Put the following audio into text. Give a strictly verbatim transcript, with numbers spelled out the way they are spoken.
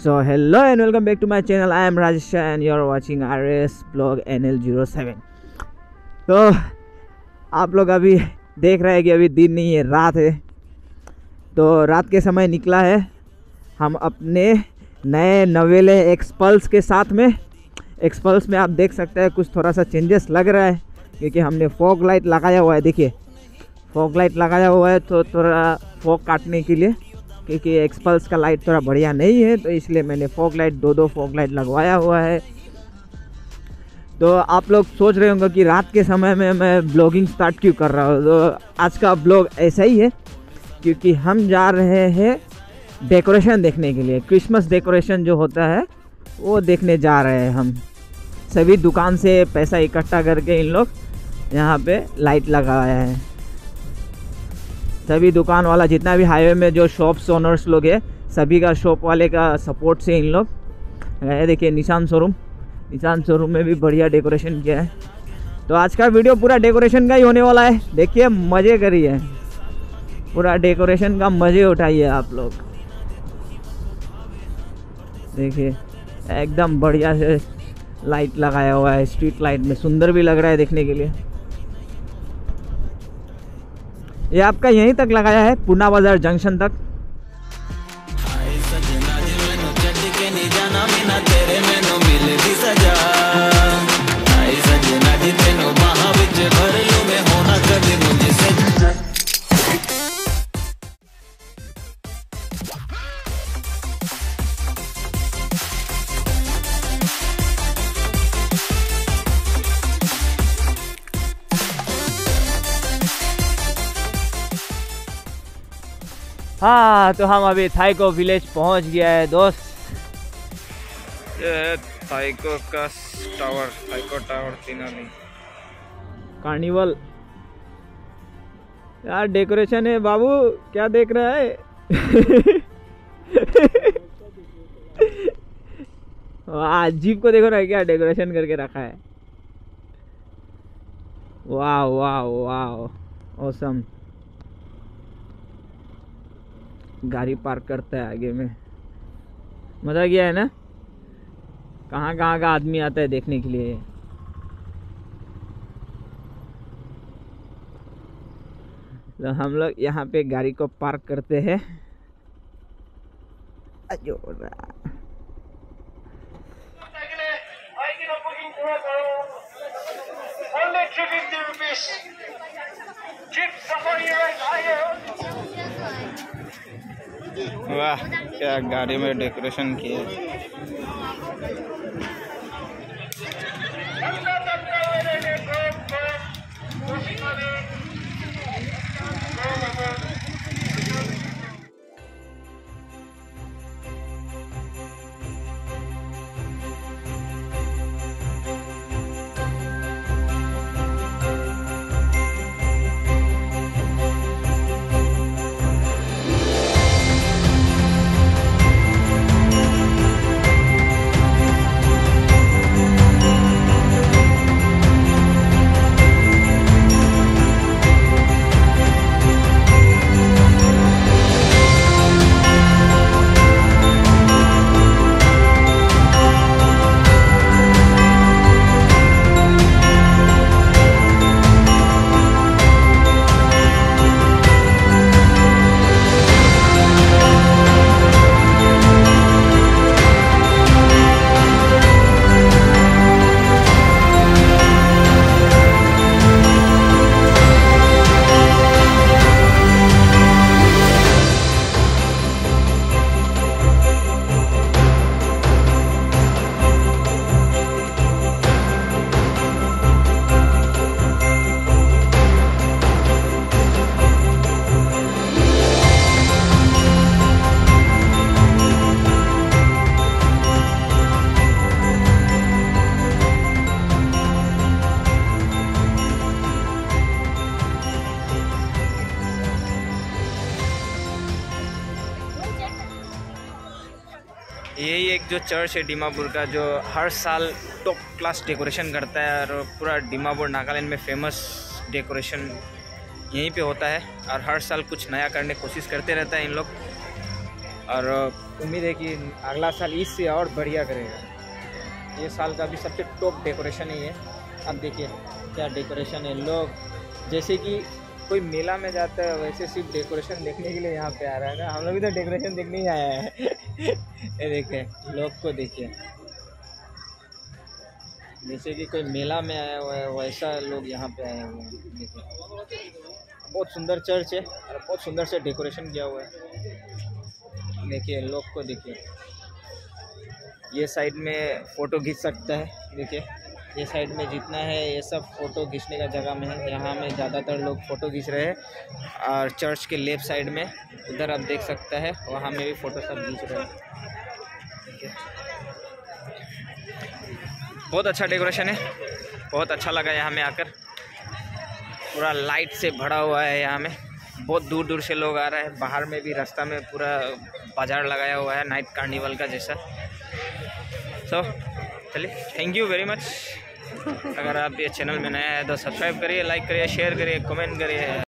So hello and welcome back to my channel. I am Rajesh and you are watching R S Blog N L zero seven. तो आप लोग अभी देख रहे हैं कि अभी दिन नहीं है, रात है। तो रात के समय निकला है हम अपने नए नवेले एक्सपल्स के साथ में। एक्सपल्स में आप देख सकते हैं कुछ थोड़ा सा चेंजेस लग रहा है क्योंकि हमने फॉग लाइट लगाया हुआ है। देखिए फॉग लाइट लगाया हुआ है तो थोड़ा फॉग काटने के लिए, क्योंकि एक्सपल्स का लाइट थोड़ा बढ़िया नहीं है तो इसलिए मैंने फॉग लाइट दो दो फॉग लाइट लगवाया हुआ है। तो आप लोग सोच रहे होंगे कि रात के समय में मैं ब्लॉगिंग स्टार्ट क्यों कर रहा हूँ। तो आज का ब्लॉग ऐसा ही है क्योंकि हम जा रहे हैं डेकोरेशन देखने के लिए। क्रिसमस डेकोरेशन जो होता है वो देखने जा रहे हैं हम। सभी दुकान से पैसा इकट्ठा करके इन लोग यहाँ पे लाइट लगाया है। सभी दुकान वाला जितना भी हाईवे में जो शॉप्स ओनर्स लोग हैं सभी का शॉप वाले का सपोर्ट से इन लोग गए। देखिए निशान शोरूम, निशान शोरूम में भी बढ़िया डेकोरेशन किया है। तो आज का वीडियो पूरा डेकोरेशन का ही होने वाला है। देखिए मज़े करिए, पूरा डेकोरेशन का मज़े उठाइए आप लोग। देखिए एकदम बढ़िया से लाइट लगाया हुआ है, स्ट्रीट लाइट में सुंदर भी लग रहा है देखने के लिए। ये आपका यहीं तक लगाया है, पूना बाजार जंक्शन तक। हाँ तो हम अभी थाईको विलेज पहुंच गया है दोस्त। ये है थाईको का टावर, थाईको टावर तिनाली कार्निवल। यार डेकोरेशन है बाबू, क्या देख रहा है? वाह जीप को देखो ना क्या डेकोरेशन करके रखा है। वाह वाह वाह ऑसम। गाड़ी पार्क करता है आगे में, मज़ा किया है ना। कहाँ कहाँ का आदमी आता है देखने के लिए। तो हम लोग यहाँ पे गाड़ी को पार्क करते हैं। वाह क्या गाड़ी में डेकोरेशन किए। यही एक जो चर्च है दीमापुर का जो हर साल टॉप क्लास डेकोरेशन करता है और पूरा दीमापुर नागालैंड में फेमस डेकोरेशन यहीं पे होता है और हर साल कुछ नया करने की कोशिश करते रहता है इन लोग। और उम्मीद है कि अगला साल इससे और बढ़िया करेगा। ये साल का भी सबसे टॉप डेकोरेशन ही है। अब देखिए क्या डेकोरेशन है। लोग जैसे कि कोई मेला में जाता है वैसे सिर्फ डेकोरेशन देखने के लिए यहाँ पे आ रहा है ना। हम लोग भी तो डेकोरेशन देखने ही आया है। ये देखिए लोग को देखिए, जैसे कि कोई मेला में आया हुआ है वैसा लोग यहाँ पे आए हुए हैं। देखिए बहुत सुंदर चर्च है और बहुत सुंदर से डेकोरेशन किया हुआ है। देखिए लोग को देखिए, ये साइड में फ़ोटो खींच सकता है। देखिए ये साइड में जितना है ये सब फ़ोटो खींचने का जगह में है। यहाँ में ज़्यादातर लोग फ़ोटो खींच रहे हैं। और चर्च के लेफ्ट साइड में उधर आप देख सकते हैं, वहाँ में भी फ़ोटो सब खींच रहे हैं। देखिए बहुत अच्छा डेकोरेशन है, बहुत अच्छा लगा यहाँ में आकर। पूरा लाइट से भरा हुआ है यहाँ में, बहुत दूर दूर से लोग आ रहे हैं। बाहर में भी रास्ता में पूरा बाजार लगाया हुआ है नाइट कार्निवल का जैसा। सो चलिए, थैंक यू वेरी मच। अगर आप ये चैनल में नया है तो सब्सक्राइब करिए, लाइक करिए, शेयर करिए, कमेंट करिए।